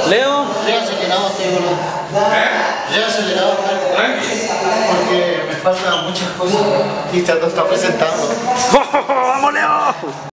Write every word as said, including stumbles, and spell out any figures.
Leo. Re acelerado estoy, boludo. Re acelerado estoy. Porque me faltan muchas cosas. Y Tato está presentando. ¡Vamos, Leo!